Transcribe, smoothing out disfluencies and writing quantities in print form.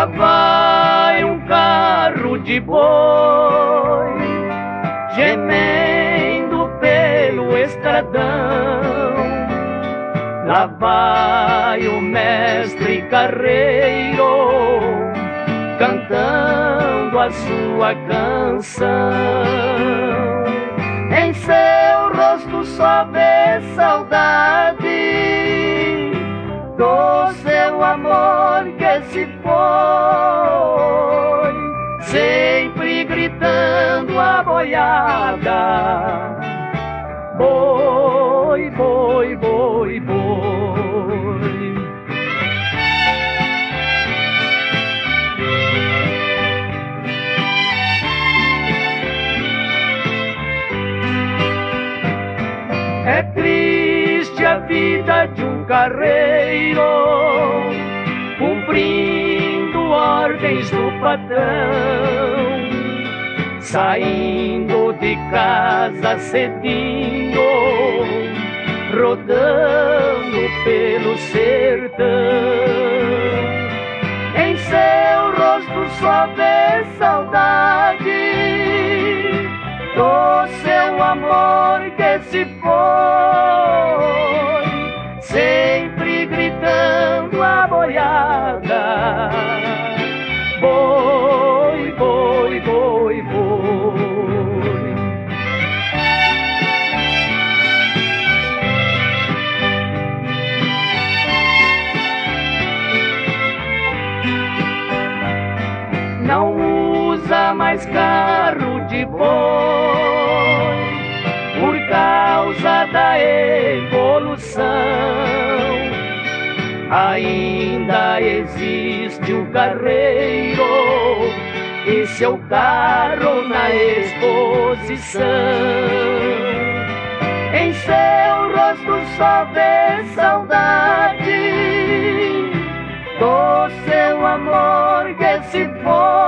Lá vai um carro de boi, gemendo pelo estradão. Lá vai o mestre carreiro, cantando a sua canção. Em seu rosto só vê saudade do seu amor que se foi, sempre gritando a boiada: boi, boi, boi, boi. É triste a vida de um carreiro, cumprindo ordens do patrão, saindo de casa cedinho, rodando pelo sertão. Em seu rosto só vê saudade do seu amor que se foi, sempre gritando a boiada: boi, boi, boi, boi. Não usa mais carro de boi por causa da evolução. Ainda existe o carreiro e seu carro na exposição. Em seu rosto só vê saudade do seu amor que se foi,